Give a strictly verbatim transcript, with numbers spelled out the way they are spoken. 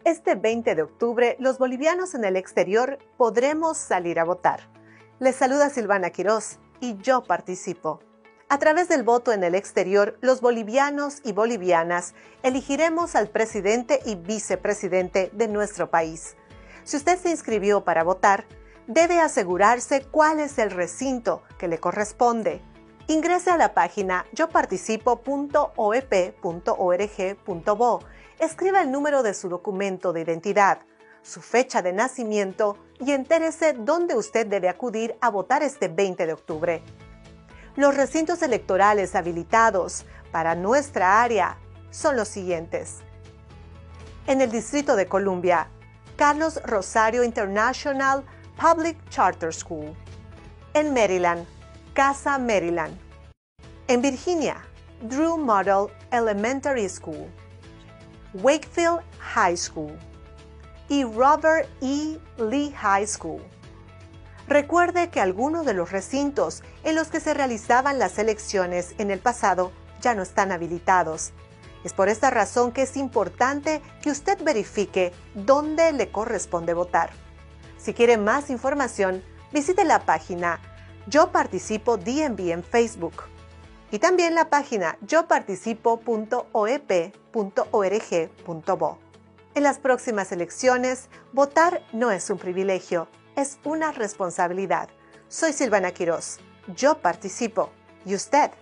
Este veinte de octubre, los bolivianos en el exterior podremos salir a votar. Les saluda Silvana Quiroz y yo participo. A través del voto en el exterior, los bolivianos y bolivianas elegiremos al presidente y vicepresidente de nuestro país. Si usted se inscribió para votar, debe asegurarse cuál es el recinto que le corresponde. Ingrese a la página yo participo punto o e pe punto org punto bo. Escriba el número de su documento de identidad, su fecha de nacimiento y entérese dónde usted debe acudir a votar este veinte de octubre. Los recintos electorales habilitados para nuestra área son los siguientes. En el Distrito de Columbia, Carlos Rosario International Public Charter School. En Maryland, Casa Maryland. En Virginia, Drew Model Elementary School. Wakefield High School y Robert E. Lee High School. Recuerde que algunos de los recintos en los que se realizaban las elecciones en el pasado ya no están habilitados. Es por esta razón que es importante que usted verifique dónde le corresponde votar. Si quiere más información, visite la página Yo Participo D M V en Facebook y también la página yo participo punto o e pe punto org punto bo. En las próximas elecciones, votar no es un privilegio, es una responsabilidad. Soy Silvana Quiroz. Yo participo. ¿Y usted?